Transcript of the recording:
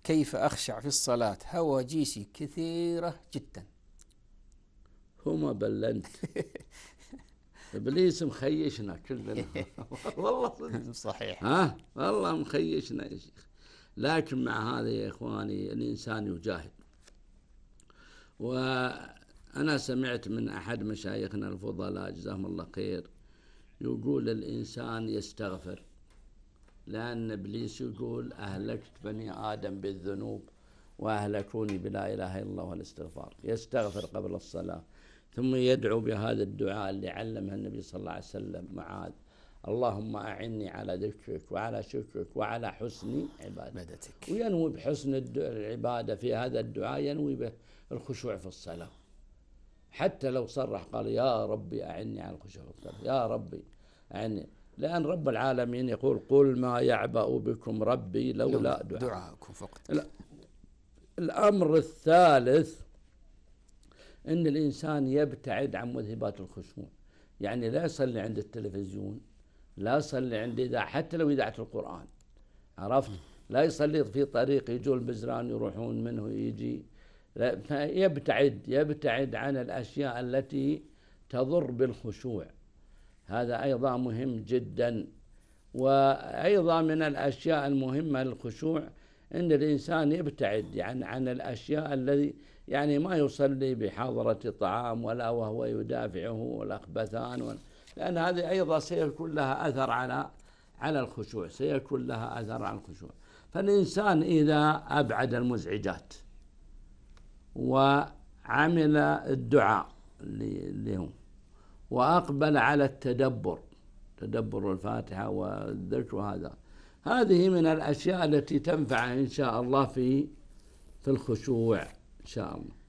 كيف أخشع في الصلاة؟ هواجيسي كثيرة جدا. هما بلنت إبليس مخيشنا كلنا والله صدق. صحيح. والله مخيشنا يا شيخ. لكن مع هذا يا إخواني الإنسان يجاهد. وأنا سمعت من أحد مشايخنا الفضلاء جزاهم الله خير يقول الإنسان يستغفر، لأن إبليس يقول أهلكت بني آدم بالذنوب وأهلكوني بلا إله إلا الله والاستغفار. يستغفر قبل الصلاة، ثم يدعو بهذا الدعاء اللي علمه النبي صلى الله عليه وسلم معاذ: اللهم أعني على ذكرك وعلى شكرك وعلى حسن عبادتك. وينوي بحسن العبادة في هذا الدعاء، ينوي به الخشوع في الصلاة، حتى لو صرح قال يا ربي أعني على الخشوع في الصلاة، يا ربي أعني، لأن رب العالمين يقول: قل ما يعبأ بكم ربي لولا دعاءكم فقط. الأمر الثالث أن الإنسان يبتعد عن مذهبات الخشوع، يعني لا يصلي عند التلفزيون، لا يصلي عند إذاعة، حتى لو إذاعة القرآن، عرفت؟ لا يصلي في طريق يجوا البزران يروحون منه يجي، يبتعد عن الأشياء التي تضر بالخشوع. هذا أيضا مهم جدا. وأيضا من الأشياء المهمة للخشوع أن الإنسان يبتعد يعني عن الأشياء الذي يعني ما يصلي بحضرة طعام ولا وهو يدافعه الأخبثان، لأن هذه أيضا سيكون لها أثر على الخشوع، سيكون لها أثر على الخشوع. فالإنسان إذا أبعد المزعجات وعمل الدعاء اللي هو وأقبل على تدبر الفاتحة والذكر، هذه من الأشياء التي تنفع إن شاء الله في الخشوع إن شاء الله.